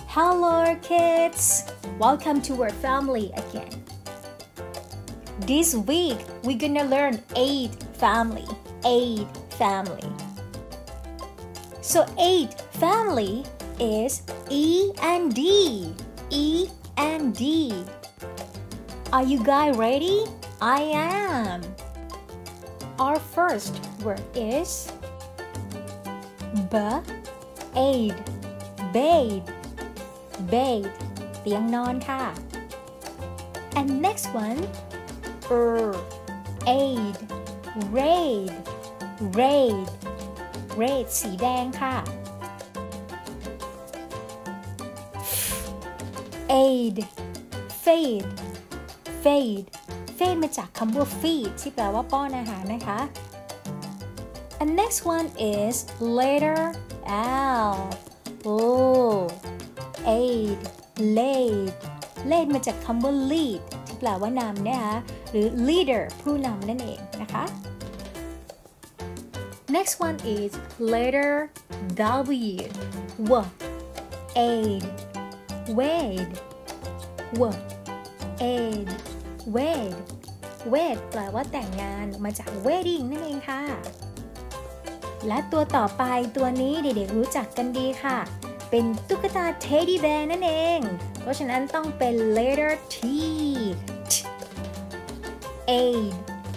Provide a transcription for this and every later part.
Hello kids! Welcome to our family again. This week we're gonna learn aid family. So aid family is E and D. Are you guys ready? I am. Our first word is aid. Bathe เตียงนอนค่ะ and next one aid raid สีแดงค่ะ aid fade มาจากคำว่า feed ที่แปลว่าป้อนอาหารนะคะ and next one is letter L aid laid มาจากคำว่า lead ที่แปลว่านำนะคะหรือ leader ผู้นำนั่นเองนะคะ next one is letter W aid wade wade แปลว่าแต่งงานมาจาก wedding นั่นเองค่ะและตัวต่อไปตัวนี้เด็กๆรู้จักกันดีค่ะเป็นตุ๊กตา teddy bear นั่นเองเพราะฉะนั้นต้องเป็น letter T aid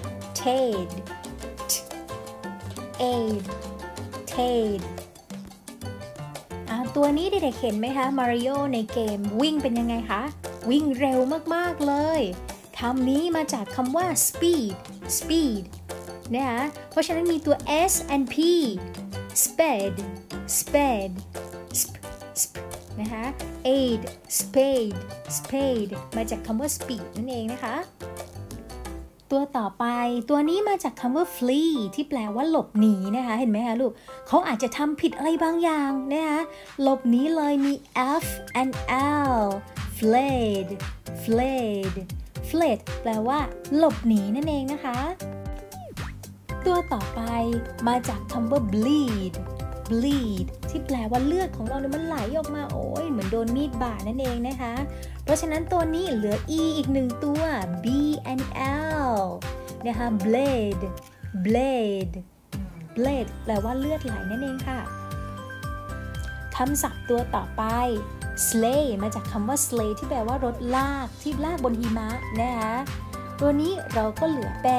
ตัวนี้เด็กๆเห็นไหมคะมาริโอในเกมวิ่งเป็นยังไงคะวิ่งเร็วมากๆเลยคำนี้มาจากคำว่า speed นะคะเพราะฉะนั้นมีตัว S and P sped นะคะ aid spade มาจากคำว่า speed นั่นเองนะคะตัวต่อไปตัวนี้มาจากคำว่า flee ที่แปลว่าหลบหนีนะคะเห็นไหมคะลูกเขาอาจจะทำผิดอะไรบางอย่างนะคะหลบหนีเลยมี F and L fled แปลว่าหลบหนีนั่นเองนะคะตัวต่อไปมาจากคำว่า bleed ที่แปลว่าเลือดของเราเนี่ยมันไหลออกมาโอ้ยเหมือนโดนมีดบาดนั่นเองนะคะเพราะฉะนั้นตัวนี้เหลือ E อีกหนึ่งตัว B and L นะคะ blade แปลว่าเลือดไหลนั่นเองค่ะคำศัพท์ตัวต่อไป sleigh มาจากคำว่า sleigh ที่แปลว่ารถลากที่ลากบนหิมะนะคะตัวนี้เราก็เหลือเป็น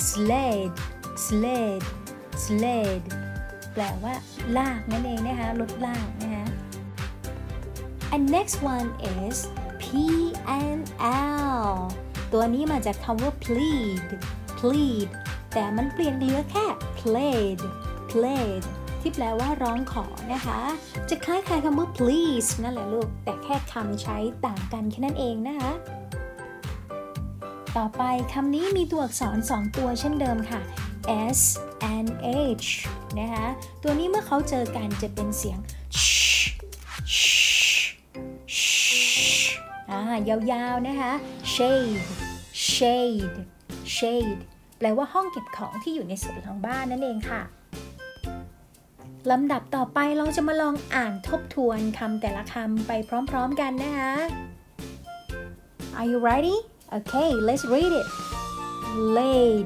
sled แปลว่าลากนั่นเองนะคะรถลากนะคะ and next one is P and L ตัวนี้มาจากคำว่า plead แต่มันเปลี่ยนเหลือแค่ played ที่แปลว่าร้องขอนะคะจะคล้ายๆคำว่า please นั่นแหละลูกแต่แค่คำใช้ต่างกันแค่นั้นเองนะคะต่อไปคำนี้มีตัวอักษร2ตัวเช่นเดิมค่ะ S and H นะคะตัวนี้เมื่อเขาเจอกันจะเป็นเสียงยาวๆนะคะ shade แปลว่าห้องเก็บของที่อยู่ในส่วนของบ้านนั่นเองค่ะลำดับต่อไปเราจะมาลองอ่านทบทวนคำแต่ละคำไปพร้อมๆกันนะคะ Are you ready? Okay, let's read it. Laid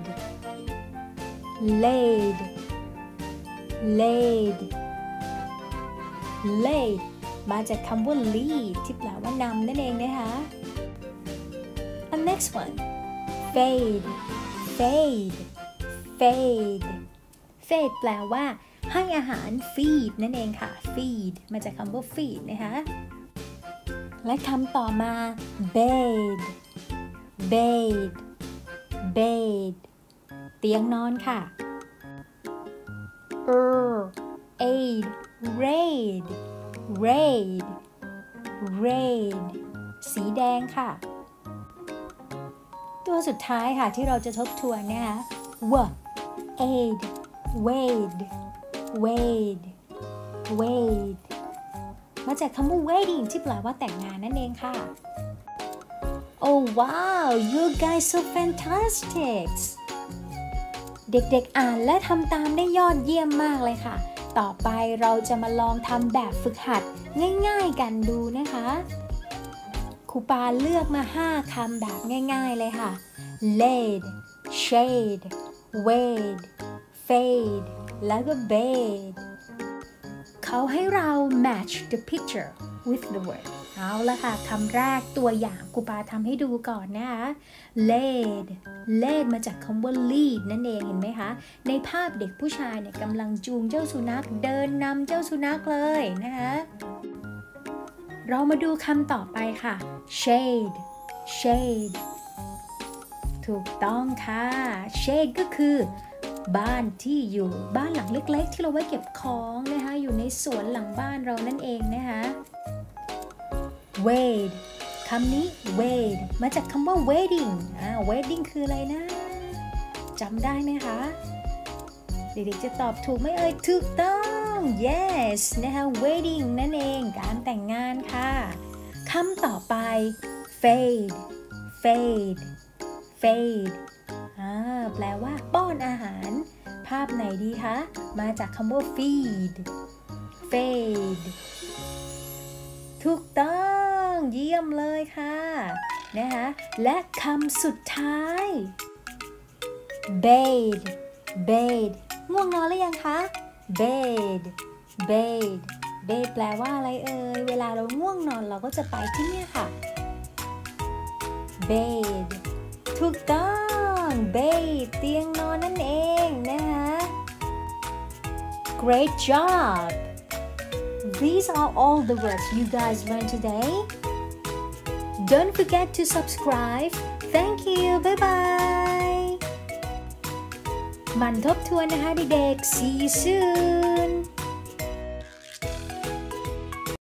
มาจากคำว่า lead ที่แปลว่านำนั่นเองนะคะ And next one fade แปลว่าให้อาหาร feed นั่นเองค่ะ feed มาจากคำว่า feed นะคะและคำต่อมา bed เตียงนอนค่ะ aid raid สีแดงค่ะตัวสุดท้ายค่ะที่เราจะทบทวนนะคะ aid wade มาจากคำว่า wedding ที่แปลว่าแต่งงานนั่นเองค่ะ Oh wow you guys so fantastic เด็กๆอ่านและทำตามได้ยอดเยี่ยมมากเลยค่ะต่อไปเราจะมาลองทำแบบฝึกหัดง่ายๆกันดูนะคะครูปาเลือกมา5คำแบบง่ายๆเลยค่ะ laid shade wade fade แล้วก็ bathe เขาให้เรา match the picture with the word เอาละค่ะคำแรกตัวอย่างครูปาทำให้ดูก่อนนะคะ laid มาจากคำว่า lead นั่นเองเห็นไหมคะในภาพเด็กผู้ชายเนี่ยกำลังจูงเจ้าสุนัขเดินนำเจ้าสุนัขเลยนะคะเรามาดูคำต่อไปค่ะ shade ถูกต้องค่ะ shade ก็คือบ้านที่อยู่บ้านหลังเล็กๆที่เราไว้เก็บของนะคะอยู่ในสวนหลังบ้านเรานั่นเองนะคะ wade คำนี้ wade มาจากคำว่า wedding wedding คืออะไรนะจำได้ไหมคะเด็กๆจะตอบถูกไหมเอ่ยถูกต้อง yes นะคะ wedding นั่นเองการแต่งงานค่ะคำต่อไป fade แปลว่าป้อนอาหารภาพไหนดีคะมาจากคำว่า feed ถูกต้องเยี่ยมเลยค่ะนะคะและคำสุดท้าย bathe ง่วงนอนหรือยังคะ bathe แปลว่าอะไรเอ่ยเวลาเราง่วงนอนเราก็จะไปที่เนี่ยค่ะ bathe ถูกต้อง bathe เตียงนอนนั่นเองนะคะ Great job! These are all the words you guys learned today. Don't forget to subscribe. Thank you. Bye bye. มันทบทวนนะคะเด็กๆ See you soon.